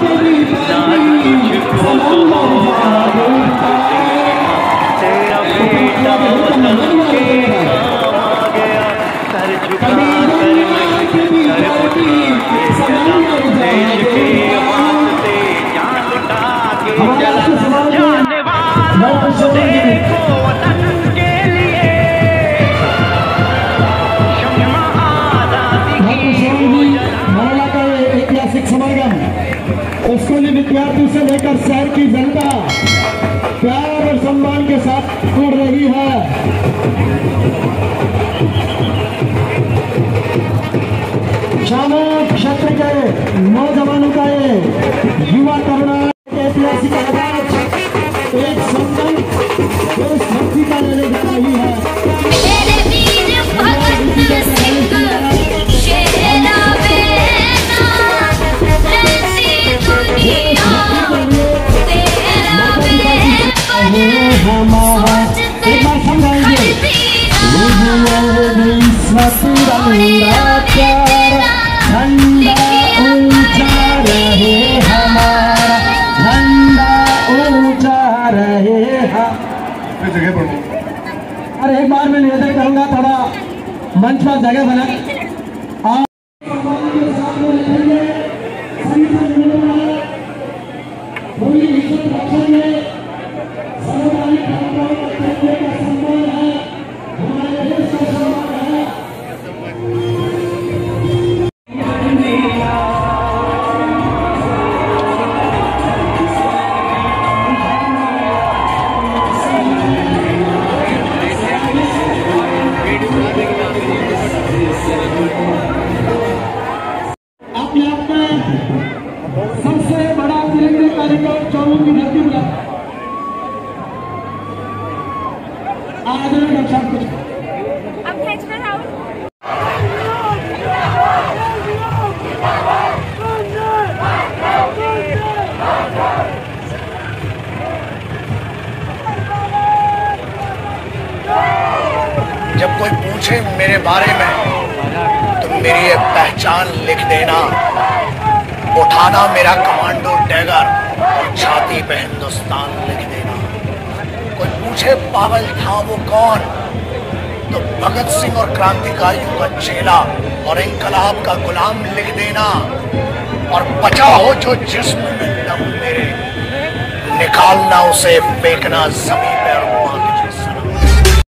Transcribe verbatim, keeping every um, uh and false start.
ना तुझको तो तेरा बेटा वतन के काम आ गया। सर झुका कर मैं सर उठा के चला, देश के वास्ते जान लुटा के चला। जाने वालों देखो वतन के लिए शम्मा आजादी की। मौला का ऐतिहासिक समागम स्कूली विद्यार्थी से लेकर शहर की जनता प्यार और सम्मान के साथ जुड़ रही है। शामो क्षेत्र के नौजवानों का ये युवा तरुणा ऐतिहासिक आवाज एक संकल्प देशभक्ति का लेने जा रही है। मेरे वीर भगत सिंह शेरा बेना रहती दुनिया तेरा बेपना सोचते खड़ती झंडा ऊंचा रहे हमारा, झंडा ऊंचा रहे हम। अरे एक बार मैं निवेदन करूंगा थोड़ा मंच पर जगह बना। सबसे बड़ा तिरंगे का रिकॉर्ड चौबीस की धरती बुला आज सब कुछ अब खींचना राहुल। जब कोई पूछे मेरे बारे में तो मेरी ये पहचान लिख देना, उठाना मेरा कमांडो डैगर और छाती पे हिंदुस्तान लिख देना। कोई पूछे पागल था वो कौन, तो भगत सिंह और क्रांतिकारियों का चेला और इंकलाब का गुलाम लिख देना। और बचा हो जो जिस्म में दम मेरे, निकालना उसे फेंकना जमीन